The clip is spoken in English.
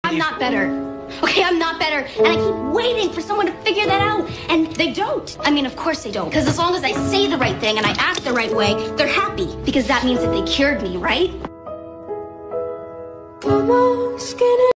I'm not better. Okay, I'm not better. And I keep waiting for someone to figure that out. And they don't. I mean, of course they don't. Because as long as I say the right thing and I act the right way, they're happy. Because that means that they cured me, right? Come on, skinny.